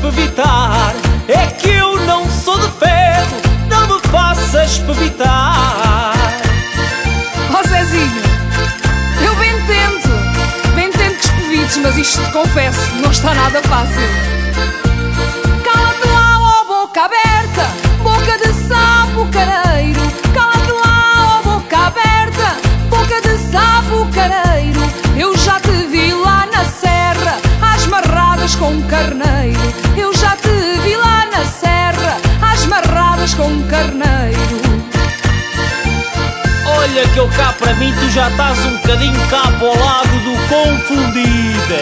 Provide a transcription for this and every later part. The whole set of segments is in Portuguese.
espevitar. É que eu não sou de ferro, não me faças espevitar. Oh Zezinho, eu bem tento que espevites, mas isto te confesso, não está nada fácil. Cala-te lá, ó boca aberta, boca de sapo careiro. Cala-te lá, ó boca aberta, boca de sapo careiro. Eu já te vi lá na serra, às marradas com um carneiro. Eu já te vi lá na serra, às marradas com um carneiro. Olha que eu cá para mim, tu já estás um bocadinho cá para o lado do confundida.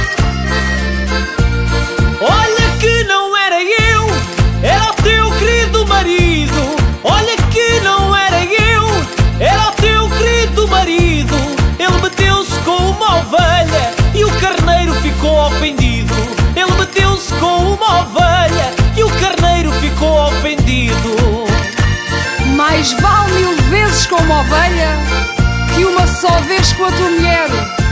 Olha que não era eu, era o teu querido marido. Olha que não era eu, era o teu querido marido. Ele meteu-se com uma ovelha e o carneiro ficou ofendido. Ele meteu-se com uma ovelha e o carneiro ficou ofendido. Mais vale 1000 vezes com uma ovelha que uma só vez com a tua mulher.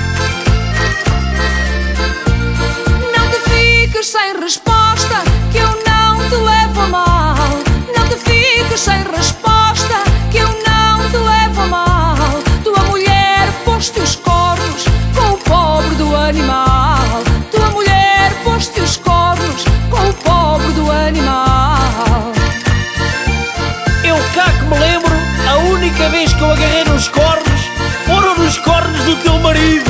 Não te fiques sem resposta, que eu não te levo a mal. Não te fiques sem resposta, que eu não te levo a mal. Tua mulher pôs-te os cornos com o pobre do animal. Tua mulher pôs-te os cornos com o pobre do animal. Eu cá que me lembro, a única vez que eu agarrei nos cornos foram nos cornos do teu marido.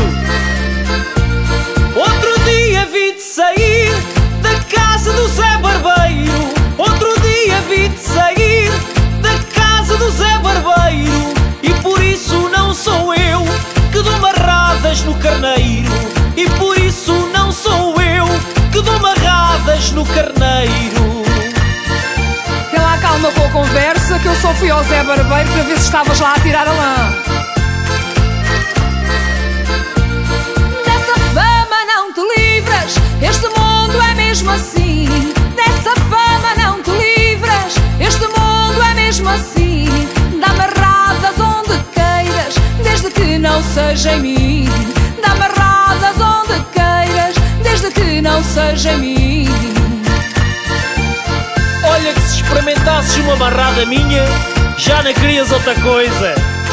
Outro dia vi-te sair da casa do Zé Barbeiro. Outro dia vi-te sair da casa do Zé Barbeiro. E por isso não sou eu que dou marradas no carneiro. E por isso não sou eu que dou marradas no carneiro. Tem lá calma com a conversa, que eu só fui ao Zé Barbeiro para ver se estavas lá a tirar a lã. Dessa fama não te livras, este mundo é mesmo assim. Dessa fama não te livras, este mundo é mesmo assim. Dá marradas onde queiras, desde que não seja em mim. Dá marradas onde queiras, desde que não seja em mim. Olha que se experimentasses uma marrada minha, já não querias outra coisa.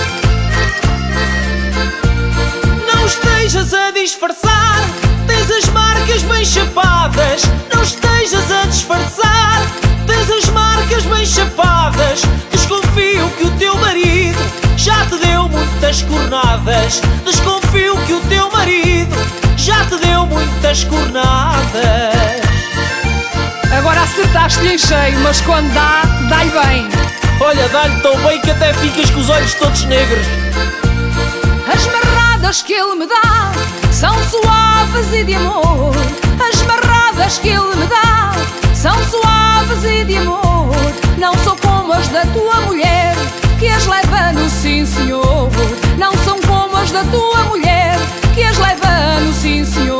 Não estejas a disfarçar, tens as marcas bem chapadas. Não estejas a disfarçar, tens as marcas bem chapadas. Desconfio que o teu marido já te deu muitas cornadas. Desconfio que o teu marido já te deu muitas cornadas. Agora acertaste-lhe em cheio, mas quando dá, dá-lhe bem. Olha, dá-lhe tão bem que até ficas com os olhos todos negros. As marradas que ele me dá são suaves e de amor. As marradas que ele me dá são suaves e de amor. Não são como as da tua mulher, que as leva no sim senhor. Não são como as da tua mulher, que as leva no sim senhor.